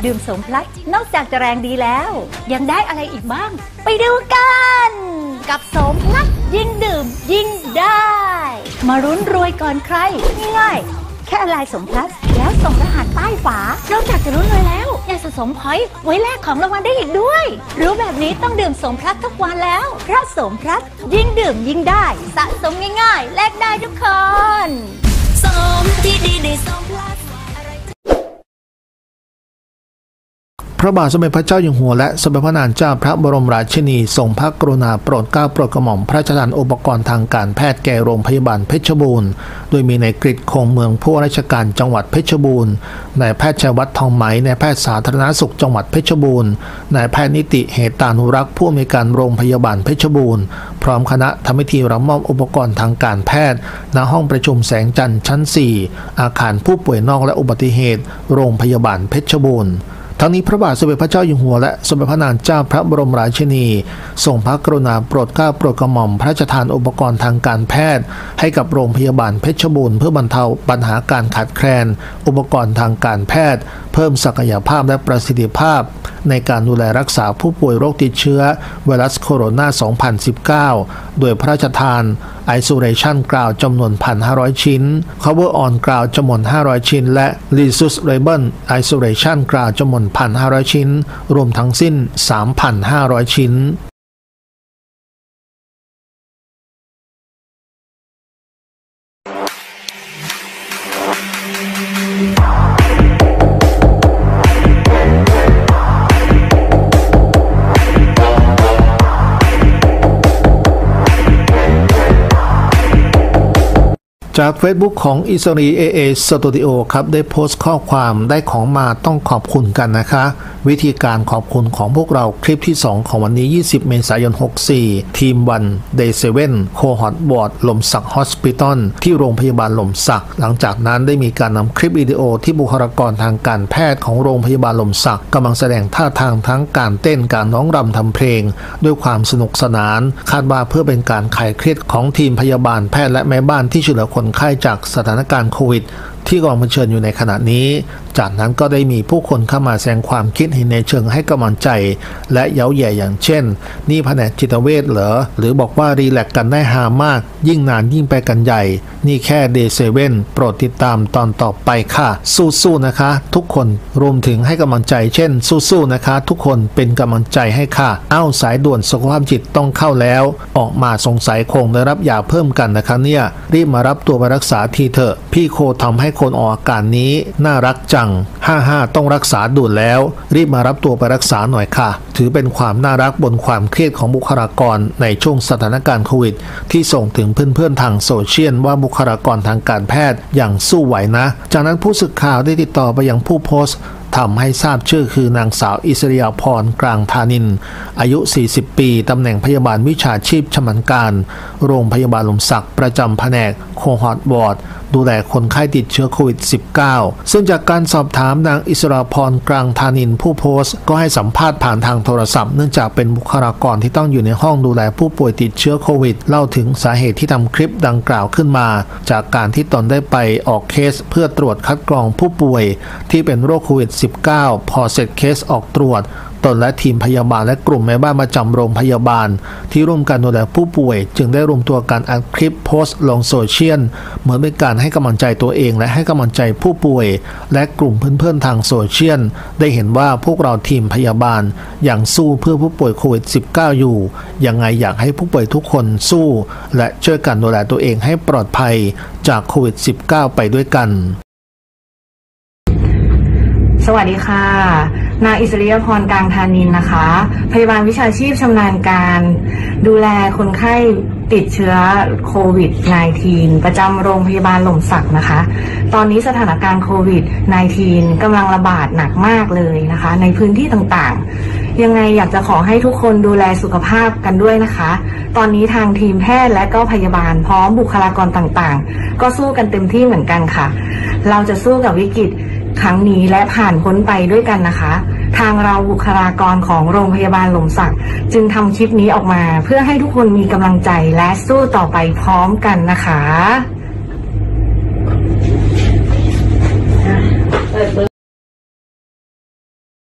ดื่มโสมพลัสนอกจากจะแรงดีแล้วยังได้อะไรอีกบ้างไปดูกันกับโสมพลัสยิ่งดื่มยิ่งได้มารุ้นรวยก่อนใครง่ายๆแค่อะไรโสมพลัสแล้วส่งรหัสใต้ฝานอกจากจะรุ้นรวยแล้วยังสะสมพอยต์ไว้แลกของรางวัลได้อีกด้วยรู้แบบนี้ต้องดื่มโสมพลัสทุกวันแล้วเพราะโสมพลัสยิ่งดื่มยิ่งได้สะสมง่ายๆแลกได้ทุกคนโสมที่ดีในโสมพลัสพระบาทสมเด็จพระเจ้าอยู่หัวและสมเด็จพระนางเจ้าพระบรมราชินีทรงพระกรุณาโปรดเกล้าโปรดกระหม่อมพระราชทานอุปกรณ์ทางการแพทย์แก่โรงพยาบาลเพชรบูรณ์โดยมีนายกฤษคงเมืองผู้ว่าราชการจังหวัดเพชรบูรณ์นายแพทย์ชัยวัฒน์ทองไหมนายแพทย์สาธารณสุขจังหวัดเพชรบูรณ์นายแพทย์นิติเหตานุรักษ์ผู้อำนวยการโรงพยาบาลเพชรบูรณ์พร้อมคณะทำพิธีรับมอบอุปกรณ์ทางการแพทย์ณห้องประชุมแสงจันทร์ชั้น 4อาคารผู้ป่วยนอกและอุบัติเหตุโรงพยาบาลเพชรบูรณ์ทั้งนี้พระบาทสมเด็จพระเจ้าอยู่หัวและสมเด็จพระนางเจ้าพระบรมราชินีทรงพระกรุณาโปรดเกล้าโปรดกระหม่อมพระราชทานอุปกรณ์ทางการแพทย์ให้กับโรงพยาบาลเพชรบูรณ์เพื่อบรรเทาปัญหาการขาดแคลนอุปกรณ์ทางการแพทย์เพิ่มศักยภาพและประสิทธิภาพในการดูแลรักษาผู้ป่วยโรคติดเชื้อไวรัสโคโรนา 2019 โดยพระราชทาน Isolation Gown จำนวน 1,500 ชิ้น Cover on Gown จำนวน 500 ชิ้นและ Reusable Isolation Gown จำนวน 1,500 ชิ้นรวมทั้งสิ้น 3,500 ชิ้นจาก Facebook ของอิสรีAA Studio ครับได้โพสต์ข้อความได้ของมาต้องขอบคุณกันนะคะวิธีการขอบคุณของพวกเราคลิปที่ 2 ของวันนี้20 เมษายน 64 ทีม1 Day 7 Cohort Ward หล่มสัก Hospital ที่โรงพยาบาลหล่มสักหลังจากนั้นได้มีการนำคลิปวิดีโอที่บุคลากรทางการแพทย์ของโรงพยาบาลหล่มสักกำลังแสดงท่าทางทั้งการเต้นการร้องรำทำเพลงด้วยความสนุกสนานคาดว่าเพื่อเป็นการคลายเครียดของทีมพยาบาลแพทย์และแม่บ้านที่ช่วยเหลือคนไข้จากสถานการณ์โควิดที่กำลังเผชิญอยู่ในขณะนี้จากนั้นก็ได้มีผู้คนเข้ามาแสดงความคิดเห็นในเชิงให้กำลังใจและเย้าแย่อย่างเช่นนี่แผนกจิตเวชเหรอหรือบอกว่ารีแลกซ์กันได้ฮามากยิ่งนานยิ่งไปกันใหญ่นี่แค่ Day 7โปรดติดตามตอนต่อไปค่ะสู้ๆนะคะทุกคนรวมถึงให้กำลังใจเช่นสู้ๆนะคะทุกคนเป็นกำลังใจให้ค่ะสายด่วนสุขภาพจิตต้องเข้าแล้วออกมาสงสัยคงได้รับยาเพิ่มกันนะคะเนี่ยรีบมารับตัวไปรักษาทีเถอะพี่โคทำให้คนออกอาการนี้น่ารักจัง55ต้องรักษาด่วนแล้วรีบมารับตัวไปรักษาหน่อยค่ะถือเป็นความน่ารักบนความเครียดของบุคลากรในช่วงสถานการณ์โควิดที่ส่งถึงเพื่อนๆทางโซเชียลว่าบุคลากรทางการแพทย์อย่างสู้ไหวนะจากนั้นผู้สื่อข่าวได้ติดต่อไปยังผู้โพสต์ทำให้ทราบชื่อคือนางสาวอิสริยาพรกลางธานินอายุ 40 ปีตำแหน่งพยาบาลวิชาชีพชำนาญการโรงพยาบาลหล่มสักประจำแผนกโคฮอร์ทวอร์ดดูแลคนไข้ติดเชื้อโควิด -19 ซึ่งจากการสอบถามนางอิสราพรกลางธานินผู้โพสต์ก็ให้สัมภาษณ์ผ่านทางโทรศัพท์เนื่องจากเป็นบุคลากรที่ต้องอยู่ในห้องดูแลผู้ป่วยติดเชื้อโควิดเล่าถึงสาเหตุที่ทำคลิปดังกล่าวขึ้นมาจากการที่ตนได้ไปออกเคสเพื่อตรวจคัดกรองผู้ป่วยที่เป็นโรคโควิด -19 พอเสร็จเคสออกตรวจตนและทีมพยาบาลและกลุ่มแม่บ้านประจำโรงพยาบาลที่ร่วมกันดูแลผู้ป่วยจึงได้รวมตัวกันอัดคลิปโพสต์ลงโซเชียลเหมือนเป็นการให้กำลังใจตัวเองและให้กำลังใจผู้ป่วยและกลุ่มเพื่อนๆทางโซเชียลได้เห็นว่าพวกเราทีมพยาบาลอย่างสู้เพื่อผู้ป่วยโควิด -19 อยู่ยังไงอยากให้ผู้ป่วยทุกคนสู้และช่วยกันดูแลตัวเองให้ปลอดภัยจากโควิด -19 ไปด้วยกันสวัสดีค่ะนางอิสริยาพรกลางธานินนะคะพยาบาลวิชาชีพชำนาญการดูแลคนไข้ติดเชื้อโควิด -19 ประจำโรงพยาบาลหล่มสักนะคะตอนนี้สถานการณ์โควิด -19 กำลังระบาดหนักมากเลยนะคะในพื้นที่ต่างๆยังไงอยากจะขอให้ทุกคนดูแลสุขภาพกันด้วยนะคะตอนนี้ทางทีมแพทย์และก็พยาบาลพร้อมบุคลากรต่างๆก็สู้กันเต็มที่เหมือนกันค่ะเราจะสู้กับวิกฤตครั้งนี้และผ่านพ้นไปด้วยกันนะคะทางเราบุคลากรของโรงพยาบาลหล่มสักจึงทำคลิปนี้ออกมาเพื่อให้ทุกคนมีกำลังใจและสู้ต่อไปพร้อมกันนะคะ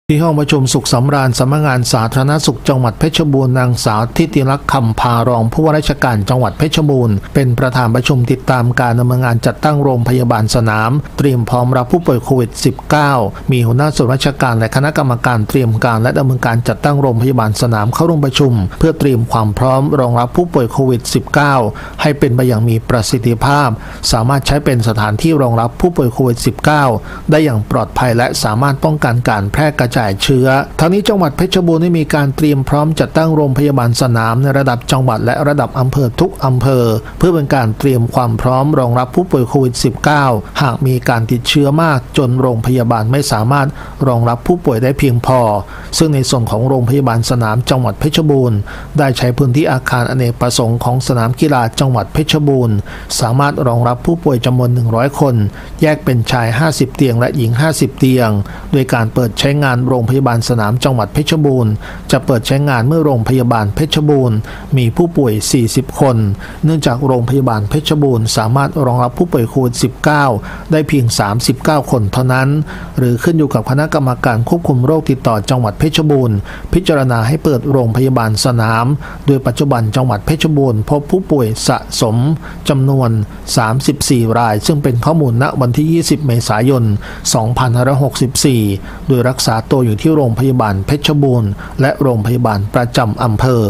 ที่ห้องประชุมสุขสำราญสำนักงานสาธารณสุขจังหวัดเพชรบูรณ์นางสาวทิติลักษณ์คำพารองผู้ว่าราชการจังหวัดเพชรบูรณ์เป็นประธานประชุมติดตามการดำเนินงานจัดตั้งโรงพยาบาลสนามเตรียมพร้อมรับผู้ป่วยโควิด -19 มีหัวหน้าส่วนราชการและคณะกรรมการเตรียมการและดำเนินการจัดตั้งโรงพยาบาลสนามเข้าร่วมประชุมเพื่อเตรียมความพร้อมรองรับผู้ป่วยโควิด -19 ให้เป็นไปอย่างมีประสิทธิภาพสามารถใช้เป็นสถานที่รองรับผู้ป่วยโควิด -19 ได้อย่างปลอดภัยและสามารถป้องกันการแพร่กระจายเชื้อทั้งนี้จังหวัดเพชรบูรณ์ได้มีการเตรียมพร้อมจัดตั้งโรงพยาบาลสนามในระดับจังหวัดและระดับอำเภอทุกอำเภอเพื่อเป็นการเตรียมความพร้อมรองรับผู้ป่วยโควิด -19 หากมีการติดเชื้อมากจนโรงพยาบาลไม่สามารถรองรับผู้ป่วยได้เพียงพอซึ่งในส่วนของโรงพยาบาลสนามจังหวัดเพชรบูรณ์ได้ใช้พื้นที่อาคารอเนกประสงค์ของสนามกีฬาจังหวัดเพชรบูรณ์สามารถรองรับผู้ป่วยจำนวน100คนแยกเป็นชาย50เตียงและหญิง50เตียงโดยการเปิดใช้งานโรงพยาบาลสนามจังหวัดเพชรบูรณ์จะเปิดใช้งานเมื่อโรงพยาบาลเพชรบูรณ์มีผู้ป่วย40คนเนื่องจากโรงพยาบาลเพชรบูรณ์สามารถรองรับผู้ป่วยโควิด -19 ได้เพียง39คนเท่านั้นหรือขึ้นอยู่กับคณะกรรมการควบคุมโรคติดต่อจังหวัดเพชรบูรณ์พิจารณาให้เปิดโรงพยาบาลสนามโดยปัจจุบันจังหวัดเพชรบูรณ์พบผู้ป่วยสะสมจำนวน34รายซึ่งเป็นข้อมูลณวันที่20เมษายน2564โดยรักษาตัวอยู่ที่โรงพยาบาลเพชรบูรณ์และโรงพยาบาลประจำอำเภอ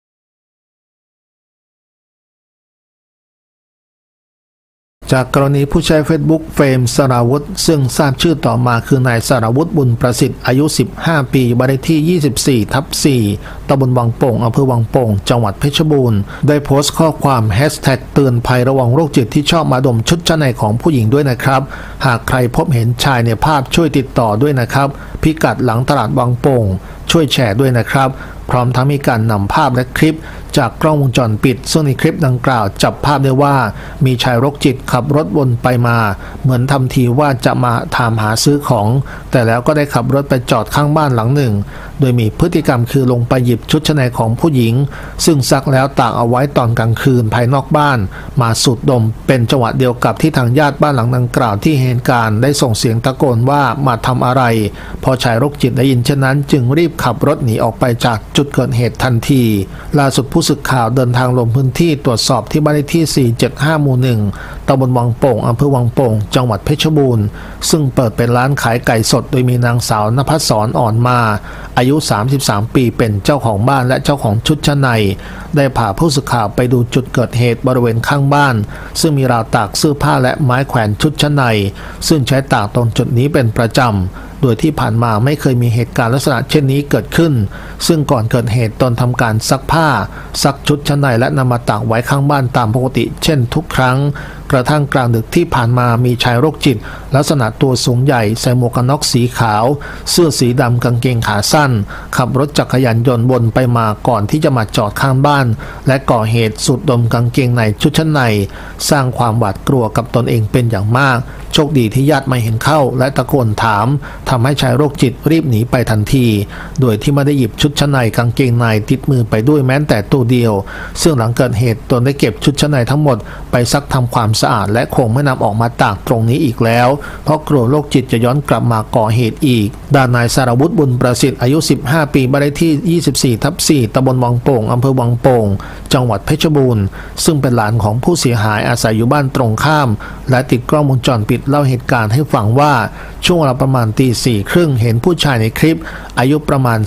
จากกรณีผู้ใช้ Facebook เฟรมสราวุธซึ่งทราบชื่อต่อมาคือนายสราวุธบุญประสิทธิ์อายุ15ปีบ้านเลขที่24/4ตำบลวังโป่งอำเภอวังโป่งจังหวัดเพชรบูรณ์ได้โพสต์ข้อความแฮชแท็กเตือนภัยระวังโรคจิตที่ชอบมาดมชุดชั้นในของผู้หญิงด้วยนะครับหากใครพบเห็นชายในภาพช่วยติดต่อด้วยนะครับพิกัดหลังตลาดวังโป่งช่วยแชร์ด้วยนะครับพร้อมทั้งมีการนำภาพและคลิปจากกล้องวงจรปิดซึ่งในคลิปดังกล่าวจับภาพได้ว่ามีชายโรคจิตขับรถวนไปมาเหมือนทำทีว่าจะมาถามหาซื้อของแต่แล้วก็ได้ขับรถไปจอดข้างบ้านหลังหนึ่งโดยมีพฤติกรรมคือลงไปหยิบชุดชั้นในของผู้หญิงซึ่งซักแล้วตากเอาไว้ตอนกลางคืนภายนอกบ้านมาสูดดมเป็นจังหวะเดียวกับที่ทางญาติบ้านหลังดังกล่าวที่เห็นการได้ส่งเสียงตะโกนว่ามาทำอะไรพอชายโรคจิตได้ยินเช่นนั้นจึงรีบขับรถหนีออกไปจากจุดเกิดเหตุทันทีล่าสุดผู้สื่อข่าวเดินทางลงพื้นที่ตรวจสอบที่บ้านเลขที่475หมู่1ตำบลวังโป่งอำเภอวังโป่งจังหวัดเพชรบูรณ์ซึ่งเปิดเป็นร้านขายไก่สดโดยมีนางสาวนภัสสรอ่อนมาอายุ33ปีเป็นเจ้าของบ้านและเจ้าของชุดชั้นในได้พาผู้สื่อข่าวไปดูจุดเกิดเหตุบริเวณข้างบ้านซึ่งมีราวตากเสื้อผ้าและไม้แขวนชุดชั้นในซึ่งใช้ตากตรงจุดนี้เป็นประจำโดยที่ผ่านมาไม่เคยมีเหตุการณ์ลักษณะเช่นนี้เกิดขึ้นซึ่งก่อนเกิดเหตุตนทำการซักผ้าซักชุดชั้นในและนำมาตากไว้ข้างบ้านตามปกติเช่นทุกครั้งกระทั่งกลางดึกที่ผ่านมามีชายโรคจิตลักษณะตัวสูงใหญ่ใส่หมวกกันน็อกสีขาวเสื้อสีดำกางเกงขาสั้นขับรถจักรยานยนต์วนไปมาก่อนที่จะมาจอดข้างบ้านและก่อเหตุสูดดมกางเกงในชุดชั้นในสร้างความหวาดกลัวกับตนเองเป็นอย่างมากโชคดีที่ญาติไม่เห็นเข้าและตะโกนถามทำให้ชายโรคจิตรีบหนีไปทันทีโดยที่ไม่ได้หยิบชุดชั้นในกางเกงในติดมือไปด้วยแม้แต่ตัวเดียวซึ่งหลังเกิดเหตุตนได้เก็บชุดชั้นในทั้งหมดไปซักทำความสะอาดและคงไม่นำออกมาตากตรงนี้อีกแล้วเพราะกลัวโรคจิตจะย้อนกลับมาก่อเหตุอีกด้านนายสราวุธบุญประสิทธิ์อายุ15ปีบ้านเลขที่24/4ตำบลวังโป่งอำเภอวังโป่งจังหวัดเพชรบูรณ์ซึ่งเป็นหลานของผู้เสียหายอาศัยอยู่บ้านตรงข้ามและติดกล้องวงจรปิดเล่าเหตุการณ์ให้ฟังว่าช่วงเวลาประมาณ 4:30 เห็นผู้ชายในคลิปอายุประมาณ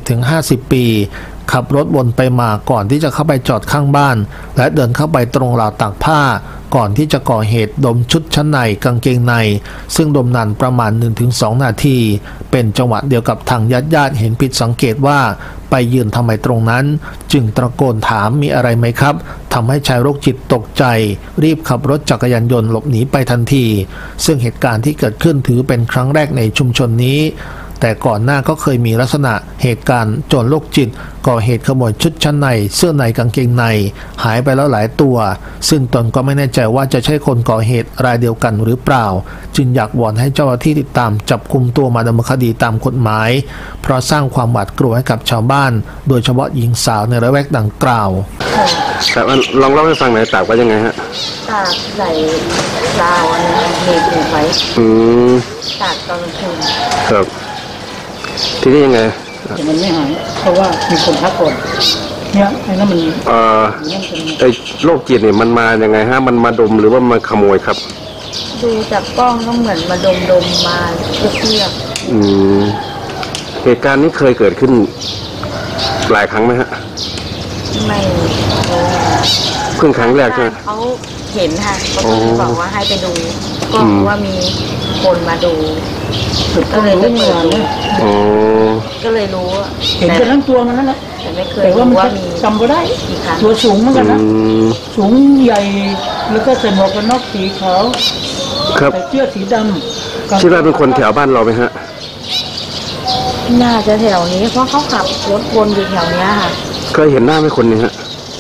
40-50 ปีขับรถวนไปมาก่อนที่จะเข้าไปจอดข้างบ้านและเดินเข้าไปตรงราวตากผ้าก่อนที่จะก่อเหตุดมชุดชั้นในกางเกงในซึ่งดมนานประมาณ 1-2 นาทีเป็นจังหวะเดียวกับทางญาติเห็นผิดสังเกตว่าไปยืนทำไมตรงนั้นจึงตะโกนถามมีอะไรไหมครับทำให้ชายโรคจิตตกใจรีบขับรถจักรยานยนต์หลบหนีไปทันทีซึ่งเหตุการณ์ที่เกิดขึ้นถือเป็นครั้งแรกในชุมชนนี้แต่ก่อนหน้าก็เคยมีลักษณะเหตุการณ์โจรโรคจิตก่อเหตุขโมยชุดชั้นในเสื้อในกางเกงในหายไปแล้วหลายตัวซึ่งตนก็ไม่แน่ใจว่าจะใช่คนก่อเหตุรายเดียวกันหรือเปล่าจึงอยากวอนให้เจ้าหน้าที่ติดตามจับกุมตัวมาดำเนินคดีตามกฎหมายเพราะสร้างความหวาดกลัวให้กับชาวบ้านโดยเฉพาะหญิงสาวในละแวกดังกล่าวแต่ลองเล่าให้ฟังหน่อยตากว่ายังไงฮะตากใส่ลาวมีถุงไว้ตากตอนคืนครับทีนี้ยังไงแต่มันไม่หายเพราะว่ามีคนทักก่อนเนี่ยไอ้นั่นมันไอ้โรคจิตเนี่ยมันมายังไงฮะมันมาดมหรือว่ามาขโมยครับดูจากกล้องก็เหมือนมาดมมาเลือกเหตุการณ์นี้เคยเกิดขึ้นหลายครั้งไหมฮะไม่เพิ่งครั้งแรกใช่ไหมเขาเห็นค่ะเขาบอกว่าให้ไปดูก็ว่ามีคนมาดูก็เลยไม่เปิดดูก็เลยรู้เห็นเป็นทั้งตัวมันนั่นแหละแต่ไม่เคยรู้ว่ามีจำก็ได้ตัวสูงเหมือนกันนะสูงใหญ่แล้วก็ใส่หมวกกันน็อกสีขาวครับใส่เสื้อสีดำคิดว่าเป็นคนแถวบ้านเราไหมฮะน่าจะแถวนี้เพราะเขาขับรถวนอยู่แถวนี้ค่ะเคยเห็นหน้าไหมคนนี้ฮะ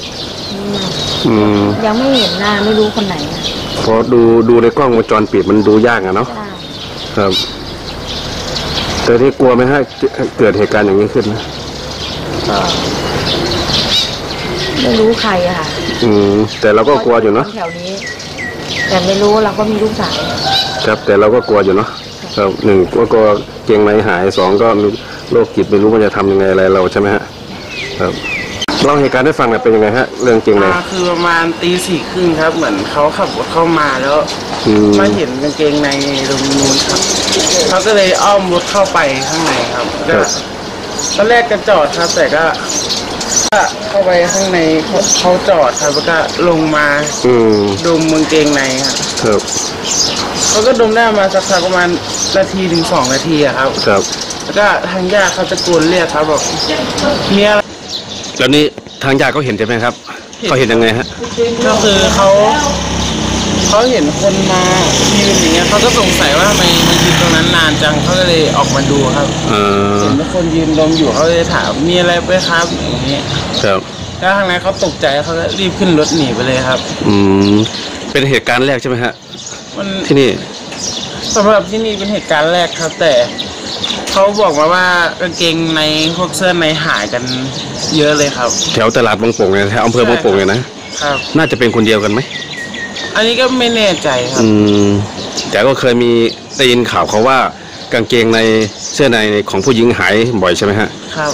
ยังไม่เห็นหน้าไม่รู้คนไหนพอดูในกล้องวงจรปิดมันดูยากอะเนาะครับแต่ที่กลัวไหมฮะเกิดเหตุการณ์อย่างนี้ขึ้นนะก็ไม่รู้ใครอะค่ะแต่เราก็กลัวอยู่เนาะแถวนี้แต่ไม่รู้เราก็มีลูกสาวครับแต่เราก็กลัวอยู่เนาะครับหนึ่งก็กลัวเกงในหายสองก็โรคจิตไม่รู้มันจะทำยังไงอะไรเราใช่ไหมฮะครับเล่าเหตุการณ์ให้ฟังหน่อยเป็นยังไงฮะเรื่องเกงในคือประมาณตี 4:30ครับเหมือนเขาขับรถเข้ามาแล้วมาเห็นกางเกงในตรงนู้นครับเขาก็เลยอ้อมรถเข้าไปข้างในครับก็ตอนแรกก็จอดครับแต่ก็เข้าไปข้างในเขาจอดครับแล้วก็ลงมาดมกางเกงในครับเขาก็ดมได้มาสักประมาณ1 ถึง 2 นาทีครับแล้วก็ทางญาติเขาตะโกนเรียกครับบอกมีอะไรแล้วนี่ทางญาติเขาเห็นใช่ไหมครับเขาเห็นยังไงฮะก็คือเขาเห็นคนมายืนอย่างเงี้ยเขาก็สงสัยว่าทำไมมันยืนตรงนั้นนานจังเขาก็เลยออกมาดูครับเห็นคนยืนดมอยู่เขาเลยถามมีอะไรไปครับอย่างเงี้ยครับแล้วทางนั้นเขาตกใจเขาก็รีบขึ้นรถหนีไปเลยครับเป็นเหตุการณ์แรกใช่ไหมฮะที่นี่สำหรับที่นี่เป็นเหตุการณ์แรกครับแต่เขาบอกมาว่ากางเกงในพวกเสื้อในหายกันเยอะเลยครับแถวตลาดบางโป่งเนี่ยแถวอำเภอบางโป่งเนี่ยนะครับน่าจะเป็นคนเดียวกันไหมอันนี้ก็ไม่แน่ใจครับแต่ก็เคยมีได้ยินข่าวเขาว่ากางเกงในเสื้อในของผู้หญิงหายบ่อยใช่ไหมฮะครับ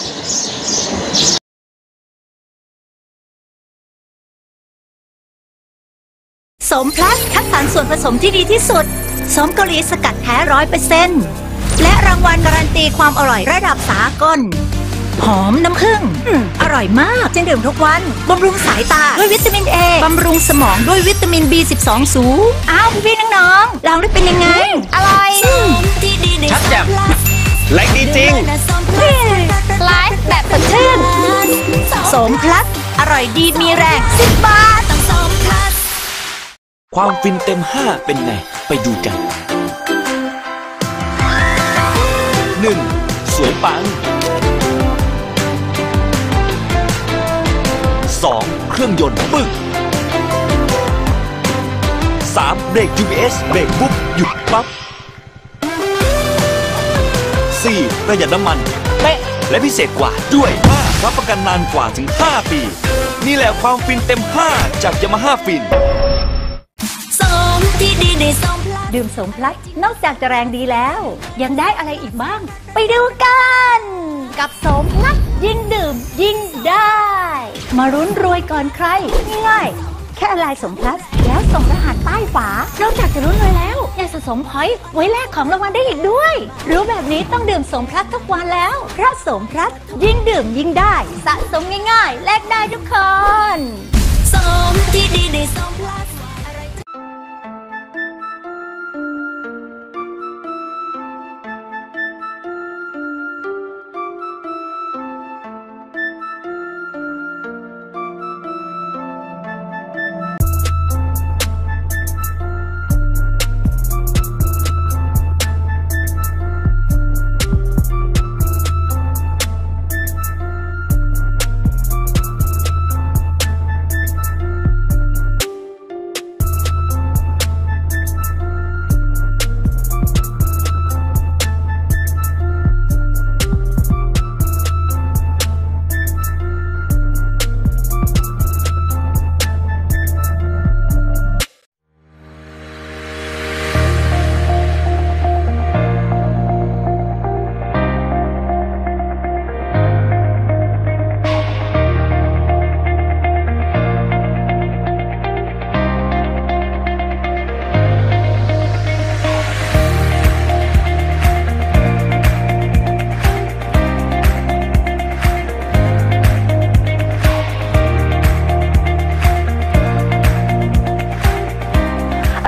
โสมพลัสคัดสรรส่วนผสมที่ดีที่สุดโสมเกาหลีสกัดแท้ 100%และรางวัลการันตีความอร่อยระดับสากลหอมน้ำผึ้งอร่อยมากจึงดื่มทุกวันบำรุงสายตาด้วยวิตามิน A บำรุงสมองด้วยวิตามิน B12 สูงอ้าวพี่ๆน้องๆลองได้เป็นยังไงอร่อยชัดแจ่มไลฟ์ดีจริงไลฟ์แบบสดชื่นโสมพลัสอร่อยดีมีแรง10 บาทความฟินเต็ม5เป็นไงไปดูกัน 1. สวยปัง 2. เครื่องยนต์ปึก 3. เบรก UBS เบรกปุ๊บหยุดปั๊บ 4. ประหยัดน้ำมันเป๊ะและพิเศษกว่าด้วยรับประกันนานกว่าถึง5 ปีนี่แหละความฟินเต็ม5จาก Yamaha ฟินดื่มโสมพลัสนอกจากจะแรงดีแล้วยังได้อะไรอีกบ้างไปดูกันกับโสมพลัสยิ่งดื่มยิ่งได้มารุ้นรวยก่อนใครง่ายๆแค่อะไรโสมพลัสแล้วส่งรหัสใต้ฝานอกจากจะรุ้นรวยแล้วยังสะสมพอยต์ไว้แลกของรางวัลได้อีกด้วยรู้แบบนี้ต้องดื่มโสมพลัสทุกวันแล้วเพราะโสมพลัสยิ่งดื่มยิ่งได้สะสมง่ายๆแลกได้ทุกคนโสมที่ดีในโสมพลัส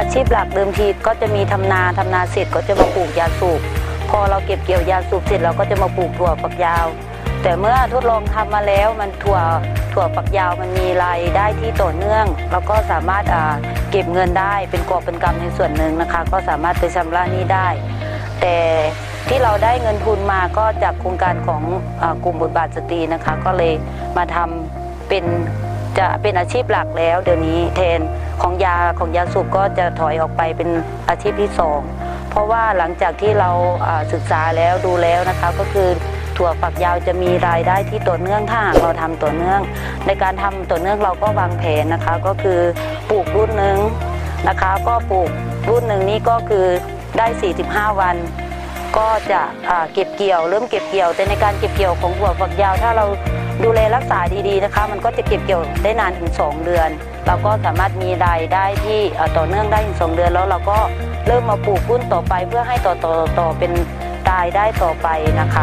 ชีพหลักเดิมทีก็จะมีทำนาเสร็จก็จะมาปลูกยาสูบพอเราเก็บเกี่ยวยาสูบเสร็จเราก็จะมาปลูกถั่วฝักยาวแต่เมื่อทดลองทำมาแล้วมันถั่วฝักยาวมันมีรายได้ที่ต่อเนื่องแล้วก็สามารถเก็บเงินได้เป็นกอบเป็นกำในส่วนหนึ่งนะคะก็สามารถไปชำระหนี้ได้แต่ที่เราได้เงินทุนมาก็จากโครงการของกลุ่มบทบาทสตรีนะคะก็เลยมาทำเป็นอาชีพหลักแล้วเดี๋ยวนี้แทนของยาสูบก็จะถอยออกไปเป็นอาชีพที่2เพราะว่าหลังจากที่เราศึกษาแล้วดูแล้วนะคะก็คือถั่วฝักยาวจะมีรายได้ที่ต่อเนื่องถ้าหากเราทำต่อเนื่องในการทำต่อเนื่องเราก็วางแผนนะคะก็คือปลูกรุ่นหนึ่งนะคะก็ปลูกรุ่นหนึ่งนี่ก็คือได้45วันก็จะเก็บเกี่ยวเริ่มเก็บเกี่ยวแต่ในการเก็บเกี่ยวของถั่วฝักยาวถ้าเราดูแลรักษาดีๆนะคะมันก็จะเก็บเกี่ยวได้นานถึง2เดือนเราก็สามารถมีรายได้ที่ต่อเนื่องได้ถึง2เดือนแล้วเราก็เริ่มมาปลูกรุ่นต่อไปเพื่อให้ต่อเป็นรายได้ต่อไปนะคะ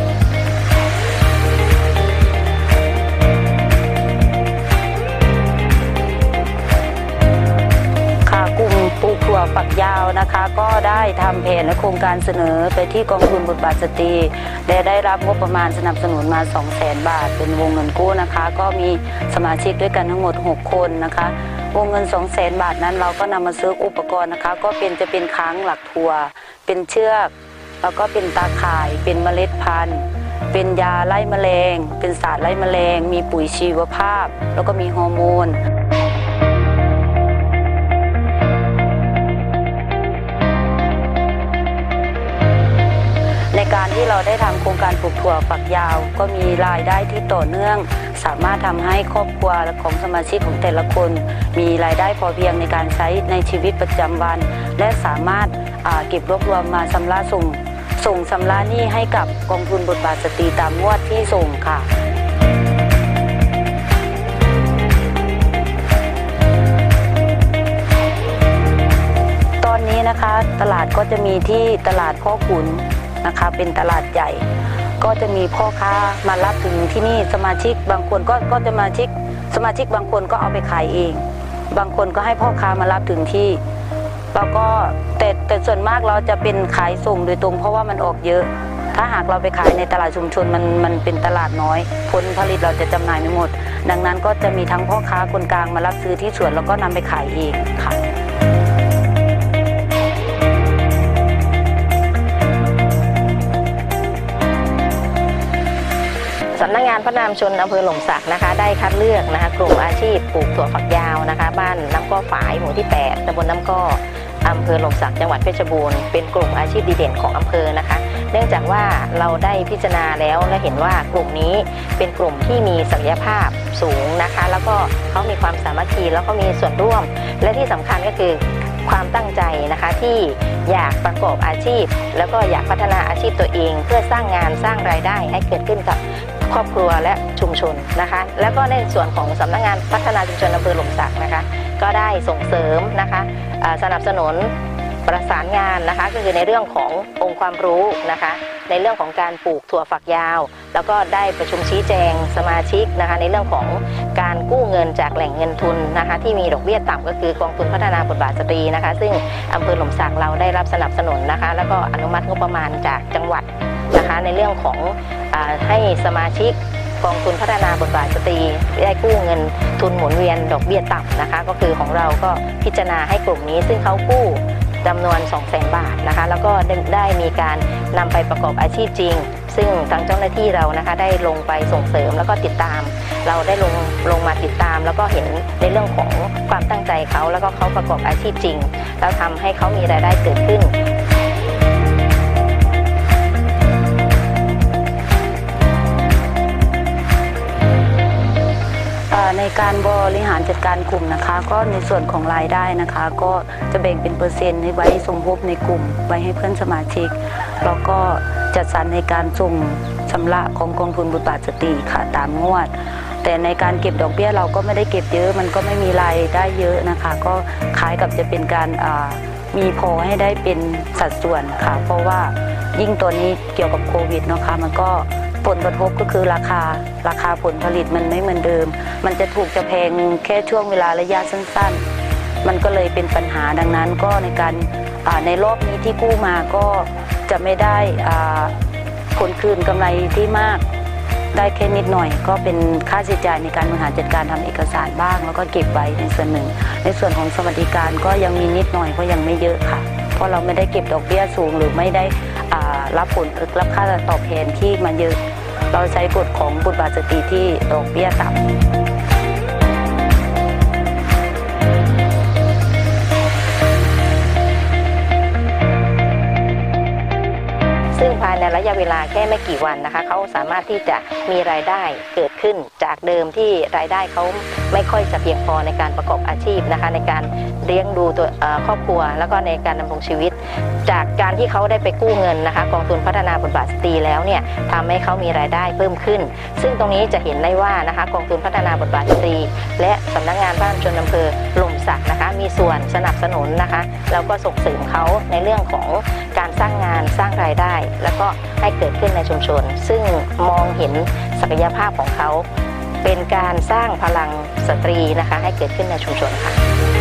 กลุ่มปลูกถั่วฝักยาวนะคะก็ได้ทำแผนและโครงการเสนอไปที่กองทุนบทบาทสตรีและได้รับงบประมาณสนับสนุนมา 200,000 บาทเป็นวงเงินกู้นะคะก็มีสมาชิกด้วยกันทั้งหมด6คนนะคะวงเงิน 200,000 บาทนั้นเราก็นำมาซื้ออุปกรณ์นะคะก็จะเป็นค้างหลักถั่วเป็นเชือกแล้วก็เป็นตาข่ายเป็นเมล็ดพันธุ์เป็นยาไล่แมลงเป็นสารไล่แมลงมีปุ๋ยชีวภาพแล้วก็มีฮอร์โมนในการที่เราได้ทำโครงการปลูกถั่วฝักยาวก็มีรายได้ที่ต่อเนื่องสามารถทำให้ครอบครัวของสมาชิกของแต่ละคนมีรายได้พอเพียงในการใช้ในชีวิตประจำวันและสามารถเก็บรวบรวมมาชำระส่งชำระหนี้ให้กับกองทุนบทบาทสตรีตามงวดที่ส่งค่ะตอนนี้นะคะตลาดก็จะมีที่ตลาดพ่อขุนนะคะเป็นตลาดใหญ่ก็จะมีพ่อค้ามารับถึงที่นี่สมาชิกบางคนก็จะสมาชิกบางคนก็เอาไปขายเองบางคนก็ให้พ่อค้ามารับถึงที่แล้วก็แต่ส่วนมากเราจะเป็นขายส่งโดยตรงเพราะว่ามันออกเยอะถ้าหากเราไปขายในตลาดชุมชนมันเป็นตลาดน้อยผลผลิตเราจะจำหน่ายไม่หมดดังนั้นก็จะมีทั้งพ่อค้าคนกลางมารับซื้อที่สวนแล้วก็นำไปขายเองค่ะสำนักงานพัฒนาชุมชนอำเภอหล่มสักนะคะได้คัดเลือกนะคะกลุ่มอาชีพปลูกถั่วฝักยาวนะคะบ้านน้ำก้อฝายหมู่ที่8ตำบลน้ำก้ออำเภอหล่มสักจังหวัดเพชรบูรณ์เป็นกลุ่มอาชีพดีเด่นของอำเภอนะคะเนื่องจากว่าเราได้พิจารณาแล้วและเห็นว่ากลุ่มนี้เป็นกลุ่มที่มีศักยภาพสูงนะคะแล้วก็เขามีความสามัคคีแล้วก็มีส่วนร่วมและที่สำคัญก็คือความตั้งใจนะคะที่อยากประกอบอาชีพแล้วก็อยากพัฒนาอาชีพตัวเองเพื่อสร้างงานสร้างรายได้ให้เกิดขึ้นกับครอบครัวและชุมชนนะคะแล้วก็ในส่วนของสำนักงานพัฒนาชุมชนอำเภอหล่มสักนะคะก็ได้ส่งเสริมนะคะสนับสนุนประสานงานนะคะก็คือในเรื่องขององค์ความรู้นะคะในเรื่องของการปลูกถั่วฝักยาวแล้วก็ได้ประชุมชี้แจงสมาชิกนะคะในเรื่องของการกู้เงินจากแหล่งเงินทุนนะคะที่มีดอกเบี้ยต่ำก็คือกองทุนพัฒนาบทบาทสตรีนะคะซึ่งอำเภอหล่มสักเราได้รับสนับสนุนนะคะแล้วก็อนุมัติงบประมาณจากจังหวัดนะคะในเรื่องของให้สมาชิกกองทุนพัฒนาบทบาทสตรีได้กู้เงินทุนหมุนเวียนดอกเบี้ยต่ำนะคะก็คือของเราก็พิจารณาให้กลุ่มนี้ซึ่งเขากู้จำนวน 200,000 บาทนะคะแล้วก็ได้มีการนำไปประกอบอาชีพจริงซึ่งทางเจ้าหน้าที่เรานะคะได้ลงไปส่งเสริมแล้วก็ติดตามเราได้ลงมาติดตามแล้วก็เห็นในเรื่องของความตั้งใจเขาแล้วก็เขาประกอบอาชีพจริงแล้วทำให้เขามีรายได้เกิดขึ้นในการบริหารจัดการกลุ่มนะคะก็ในส่วนของรายได้นะคะก็จะแบ่งเป็นเปอร์เซ็นต์ไว้สมทบในกลุ่มไว้ให้เพื่อนสมาชิกแล้วก็จัดสรรในการส่งชำระของกองทุนบทบาทสตรีค่ะตามงวดแต่ในการเก็บดอกเบี้ยเราก็ไม่ได้เก็บเยอะมันก็ไม่มีรายได้เยอะนะคะก็คล้ายกับจะเป็นการมีพอให้ได้เป็นสัดส่วนค่ะเพราะว่ายิ่งตัวนี้เกี่ยวกับโควิดนะคะมันก็ผลกระทบก็คือราคาผลผลิตมันไม่เหมือนเดิมมันจะถูกจะแพงแค่ช่วงเวลาระยะสั้นๆมันก็เลยเป็นปัญหาดังนั้นก็ในการในรอบนี้ที่กู้มาก็จะไม่ได้ผลคืนกำไรที่มากได้แค่นิดหน่อยก็เป็นค่าใช้จ่ายในการบริหารจัดการทำเอกสารบ้างแล้วก็เก็บไว้ในส่วนหนึ่งในส่วนของสวัสดิการก็ยังมีนิดหน่อยก็ยังไม่เยอะค่ะเพราะเราไม่ได้เก็บดอกเบี้ยสูงหรือไม่ได้รับค่าตอบแทนที่มันเยอะเราใช้กฎของบุตรบาทสตรีที่ดอกเบี้ยต่ำซึ่งภายในระยะเวลาแค่ไม่กี่วันนะคะเขาสามารถที่จะมีรายได้เกิดขึ้นจากเดิมที่รายได้เขาไม่ค่อยจะเพียงพอในการประกอบอาชีพนะคะในการเลี้ยงดูตัวครอบครัวแล้วก็ในการดำรงชีวิตจากการที่เขาได้ไปกู้เงินนะคะกองทุนพัฒนาบทบาทสตรีแล้วเนี่ยทำให้เขามีรายได้เพิ่มขึ้นซึ่งตรงนี้จะเห็นได้ว่านะคะกองทุนพัฒนาบทบาทสตรีและสำนักงานพัฒนาชนอำเภอหล่มสักนะคะมีส่วนสนับสนุนนะคะแล้วก็ส่งเสริมเขาในเรื่องของการสร้างงานสร้างรายได้แล้วก็ให้เกิดขึ้นในชุมชนซึ่งมองเห็นศักยภาพของเขาเป็นการสร้างพลังสตรีนะคะให้เกิดขึ้นในชุมชนค่ะ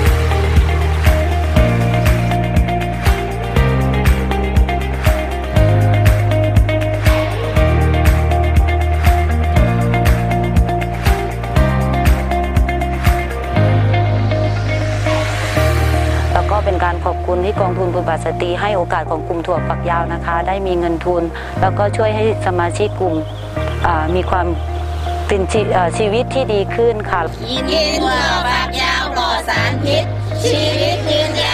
เป็นการขอบคุณที่กองทุนบุตรบาทสตรีให้โอกาสของกลุ่มถั่วฝักยาวนะคะได้มีเงินทุนแล้วก็ช่วยให้สมาชิกกลุ่มมีความเป็นชีวิตที่ดีขึ้นค่ะกินถั่วฝักยาวปลอดสารพิษชีวิตยืนยาว